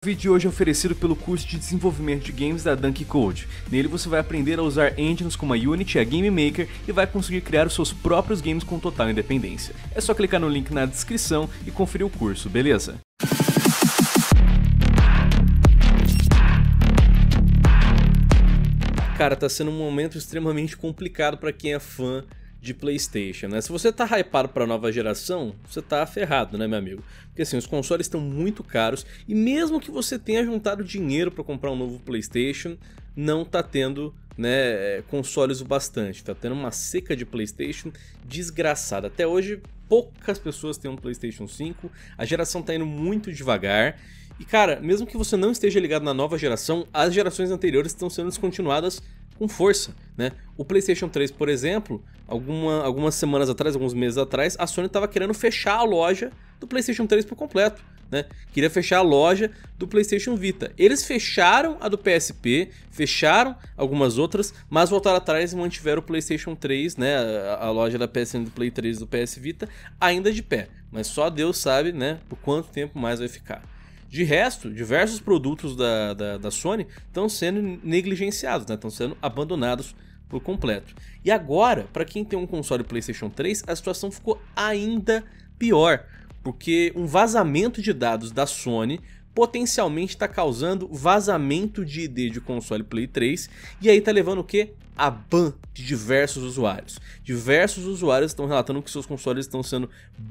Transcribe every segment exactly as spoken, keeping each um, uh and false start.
O vídeo de hoje é oferecido pelo curso de desenvolvimento de games da Dunk Code. Nele você vai aprender a usar engines como a Unity e a Game Maker e vai conseguir criar os seus próprios games com total independência. É só clicar no link na descrição e conferir o curso, beleza? Cara, tá sendo um momento extremamente complicado para quem é fã de PlayStation, né? Se você tá hypado pra nova geração, você tá ferrado, né, meu amigo? Porque assim, os consoles estão muito caros e mesmo que você tenha juntado dinheiro pra comprar um novo PlayStation, não tá tendo, né, consoles o bastante. Tá tendo uma seca de PlayStation desgraçada. Até hoje, poucas pessoas têm um PlayStation cinco, a geração tá indo muito devagar. E cara, mesmo que você não esteja ligado na nova geração, as gerações anteriores estão sendo descontinuadas com força, né? O PlayStation três, por exemplo, alguma, algumas semanas atrás, alguns meses atrás, a Sony estava querendo fechar a loja do PlayStation três por completo, né? Queria fechar a loja do PlayStation Vita. Eles fecharam a do P S P, fecharam algumas outras, mas voltaram atrás e mantiveram o PlayStation três, né? A, a loja da P S N do Play três e do P S Vita ainda de pé, mas só Deus sabe, né, por quanto tempo mais vai ficar. De resto, diversos produtos da, da, da Sony estão sendo negligenciados, né? Estão sendo abandonados por completo. E agora, para quem tem um console PlayStation três, a situação ficou ainda pior, porque um vazamento de dados da Sony potencialmente está causando vazamento de I D de console Play três, e aí tá levando o quê? A ban de diversos usuários. Diversos usuários estão relatando que seus consoles estão sendo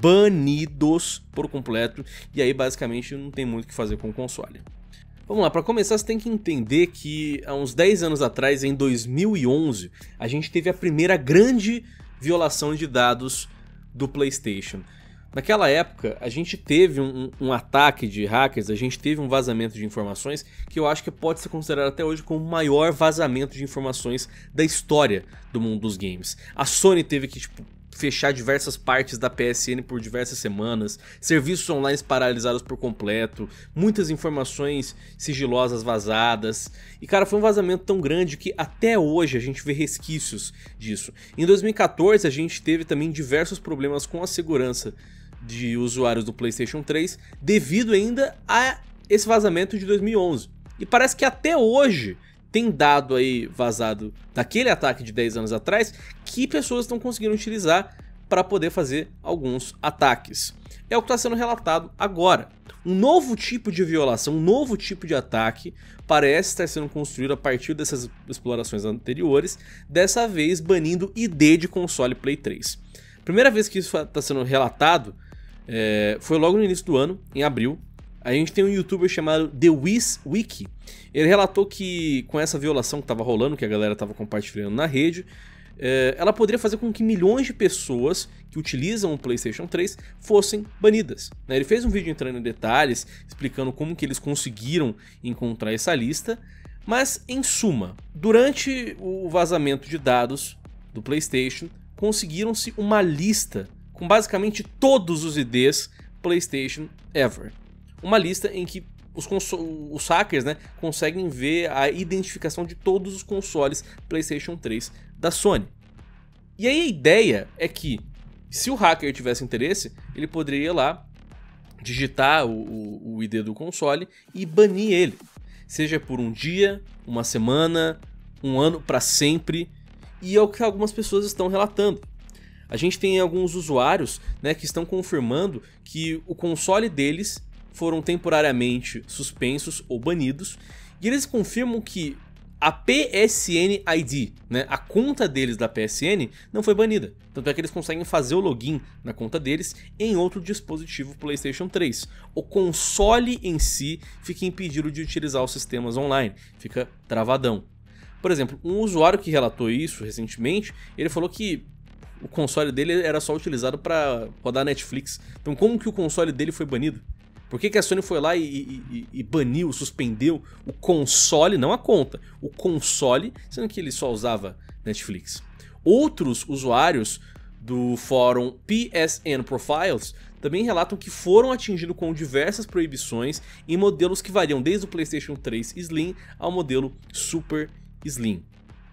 banidos por completo, e aí basicamente não tem muito o que fazer com o console. Vamos lá, para começar você tem que entender que há uns dez anos atrás, em dois mil e onze, a gente teve a primeira grande violação de dados do PlayStation. Naquela época, a gente teve um, um ataque de hackers, a gente teve um vazamento de informações que eu acho que pode ser considerado até hoje como o maior vazamento de informações da história do mundo dos games. A Sony teve que tipo, fechar diversas partes da P S N por diversas semanas, serviços online paralisados por completo, muitas informações sigilosas vazadas. E cara, foi um vazamento tão grande que até hoje a gente vê resquícios disso. Em dois mil e quatorze a gente teve também diversos problemas com a segurança de usuários do PlayStation três devido ainda a esse vazamento de dois mil e onze. E parece que até hoje tem dado aí vazado daquele ataque de dez anos atrás que pessoas estão conseguindo utilizar para poder fazer alguns ataques. É o que está sendo relatado agora. Um novo tipo de violação, um novo tipo de ataque parece estar sendo construído a partir dessas explorações anteriores, dessa vez banindo I D de console Play três. Primeira vez que isso está sendo relatado é, foi logo no início do ano, em abril. A gente tem um youtuber chamado The Wiz Wiki. Ele relatou que com essa violação que estava rolando, que a galera estava compartilhando na rede, é, ela poderia fazer com que milhões de pessoas que utilizam o PlayStation três fossem banidas. Ele fez um vídeo entrando em detalhes, explicando como que eles conseguiram encontrar essa lista. Mas, em suma, durante o vazamento de dados do PlayStation, conseguiram-se uma lista com basicamente todos os I Ds PlayStation ever. Uma lista em que os, os hackers, né, conseguem ver a identificação de todos os consoles PlayStation três da Sony. E aí a ideia é que, se o hacker tivesse interesse, ele poderia ir lá, digitar o, o, o I D do console e banir ele. Seja por um dia, uma semana, um ano, para sempre. E é o que algumas pessoas estão relatando. A gente tem alguns usuários, né, que estão confirmando que o console deles foram temporariamente suspensos ou banidos, e eles confirmam que a P S N I D, né, a conta deles da P S N, não foi banida. Tanto é que eles conseguem fazer o login na conta deles em outro dispositivo PlayStation três. O console em si fica impedido de utilizar os sistemas online, fica travadão. Por exemplo, um usuário que relatou isso recentemente, ele falou que o console dele era só utilizado para rodar Netflix. Então como que o console dele foi banido? Por que que a Sony foi lá e, e, e baniu, suspendeu o console, não a conta, o console, sendo que ele só usava Netflix? Outros usuários do fórum P S N Profiles também relatam que foram atingidos com diversas proibições em modelos que variam desde o PlayStation três Slim ao modelo Super Slim.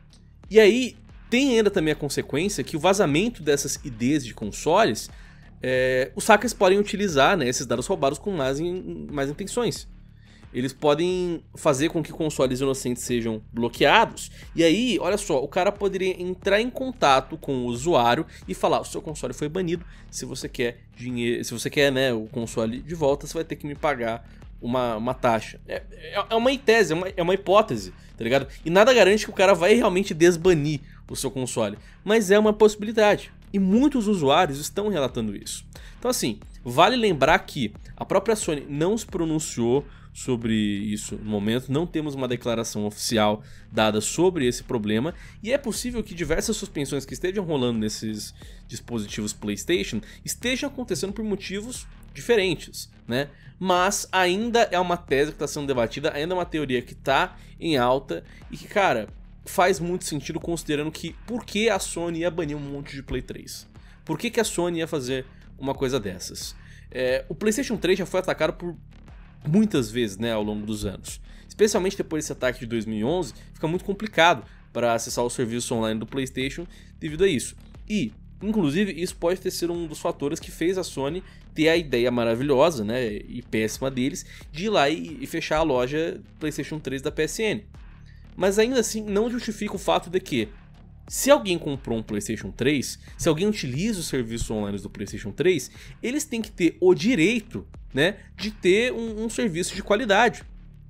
E aí tem ainda também a consequência que o vazamento dessas I Ds de consoles, é, os hackers podem utilizar, né, esses dados roubados com mais, in, mais intenções. eles podem fazer com que consoles inocentes sejam bloqueados. E aí, olha só, o cara poderia entrar em contato com o usuário e falar: o seu console foi banido, se você quer dinheiro, se você quer, né, o console de volta, você vai ter que me pagar uma, uma taxa. É, é uma tese, é uma, é uma hipótese, tá ligado? E nada garante que o cara vai realmente desbanir o seu console, mas é uma possibilidade. E muitos usuários estão relatando isso. Então assim, vale lembrar que a própria Sony não se pronunciou sobre isso no momento, não temos uma declaração oficial dada sobre esse problema, e é possível que diversas suspensões que estejam rolando nesses dispositivos PlayStation estejam acontecendo por motivos diferentes, né? Mas ainda é uma tese que está sendo debatida, ainda é uma teoria que está em alta e que, cara, faz muito sentido considerando que por que a Sony ia banir um monte de Play três? Por que, que a Sony ia fazer uma coisa dessas? É, o PlayStation três já foi atacado por muitas vezes, né, ao longo dos anos. Especialmente depois desse ataque de dois mil e onze, fica muito complicado para acessar o serviço online do PlayStation devido a isso. E, inclusive, isso pode ter sido um dos fatores que fez a Sony ter a ideia maravilhosa, né, e péssima deles, de ir lá e, e fechar a loja PlayStation três da P S N. Mas ainda assim, não justifica o fato de que, se alguém comprou um PlayStation três, se alguém utiliza os serviços online do PlayStation três, eles têm que ter o direito, né, de ter um, um serviço de qualidade.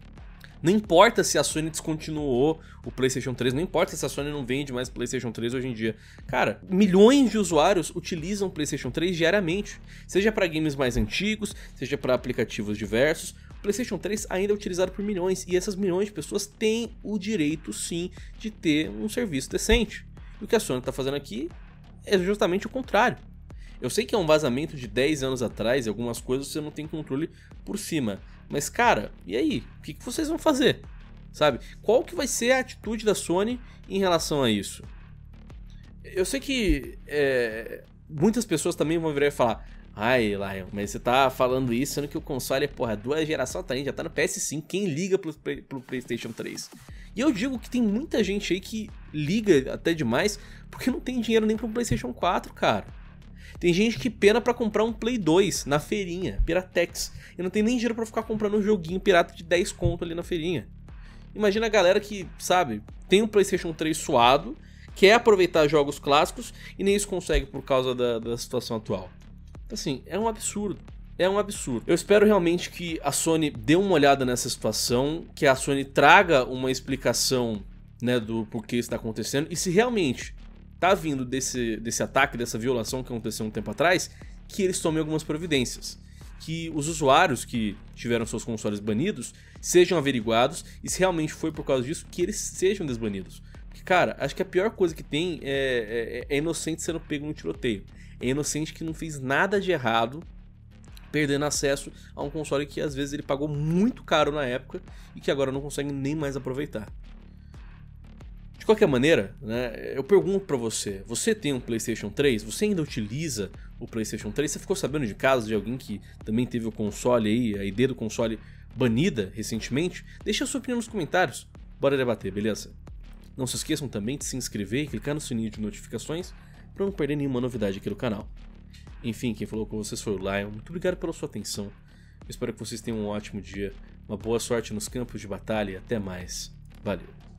Não importa se a Sony descontinuou o PlayStation três, não importa se a Sony não vende mais PlayStation três hoje em dia. Cara, milhões de usuários utilizam o PlayStation três diariamente, seja para games mais antigos, seja para aplicativos diversos. O PlayStation três ainda é utilizado por milhões, e essas milhões de pessoas têm o direito sim de ter um serviço decente. E o que a Sony está fazendo aqui é justamente o contrário. Eu sei que é um vazamento de dez anos atrás e algumas coisas você não tem controle por cima. Mas cara, e aí? O que, que vocês vão fazer? Sabe? Qual que vai ser a atitude da Sony em relação a isso? Eu sei que é, muitas pessoas também vão virar e falar: ai, Lion, mas você tá falando isso sendo que o console é, porra, duas gerações atrás, já tá no P S cinco, quem liga pro, pro PlayStation três? E eu digo que tem muita gente aí que liga até demais porque não tem dinheiro nem pro PlayStation quatro, cara. Tem gente que pena pra comprar um Play dois na feirinha, Piratex, e não tem nem dinheiro pra ficar comprando um joguinho pirata de dez conto ali na feirinha. Imagina a galera que, sabe, tem um PlayStation três suado, quer aproveitar jogos clássicos e nem isso consegue por causa da, da situação atual. Assim, é um absurdo. É um absurdo. Eu espero realmente que a Sony dê uma olhada nessa situação, que a Sony traga uma explicação, né, do porquê isso está acontecendo, e se realmente tá vindo desse, desse ataque, dessa violação que aconteceu um tempo atrás, que eles tomem algumas providências. Que os usuários que tiveram seus consoles banidos sejam averiguados, e se realmente foi por causa disso, que eles sejam desbanidos. Porque, cara, acho que a pior coisa que tem é, é, é inocente sendo pego no tiroteio. É inocente que não fez nada de errado, perdendo acesso a um console que às vezes ele pagou muito caro na época e que agora não consegue nem mais aproveitar. De qualquer maneira, né, eu pergunto pra você, você tem um PlayStation três? Você ainda utiliza o PlayStation três? Você ficou sabendo de casos de alguém que também teve o console aí, a I D do console banida recentemente? Deixa a sua opinião nos comentários, bora debater, beleza? Não se esqueçam também de se inscrever e clicar no sininho de notificações para não perder nenhuma novidade aqui do canal. Enfim, quem falou com vocês foi o Lion, muito obrigado pela sua atenção, eu espero que vocês tenham um ótimo dia, uma boa sorte nos campos de batalha e até mais, valeu!